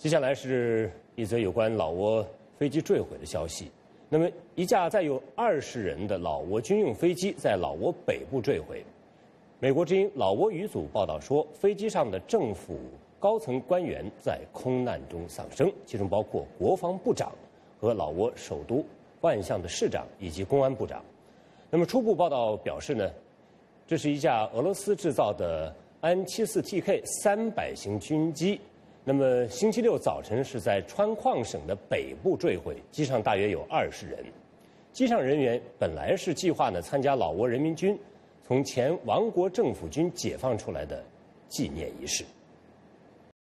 接下来是一则有关老挝飞机坠毁的消息。那么，一架载有20人的老挝军用飞机在老挝北部坠毁。美国之音老挝语组报道说，飞机上的政府高层官员在空难中丧生，其中包括国防部长和老挝首都万象的市长以及公安部长。那么，初步报道表示呢，这是一架俄罗斯制造的安74TK300型军机。那么星期六早晨是在川矿省的北部坠毁，机上大约有20人。机上人员本来是计划呢参加老挝人民军从前亡国政府军解放出来的纪念仪式。